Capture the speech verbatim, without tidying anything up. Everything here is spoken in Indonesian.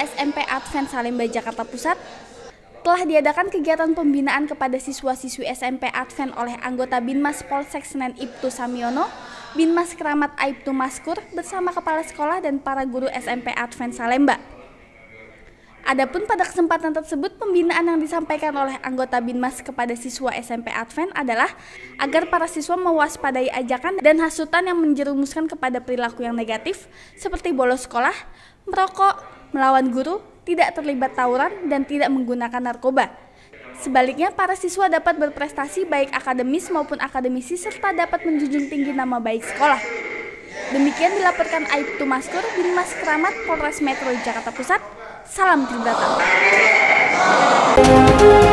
S M P Advent Salemba, Jakarta Pusat, telah diadakan kegiatan pembinaan kepada siswa-siswi S M P Advent oleh anggota Binmas Polsek Senen Ibtu Samiono, Binmas Keramat Aibtu Maskur bersama kepala sekolah dan para guru S M P Advent Salemba. Adapun pada kesempatan tersebut, pembinaan yang disampaikan oleh anggota Binmas kepada siswa S M P Advent adalah agar para siswa mewaspadai ajakan dan hasutan yang menjerumuskan kepada perilaku yang negatif seperti bolos sekolah, merokok, melawan guru, tidak terlibat tawuran, dan tidak menggunakan narkoba. Sebaliknya, para siswa dapat berprestasi baik akademis maupun akademisi serta dapat menjunjung tinggi nama baik sekolah. Demikian dilaporkan Aibtu Maskur, Binmas Keramat Polres Metro Jakarta Pusat. Salam Tribrata.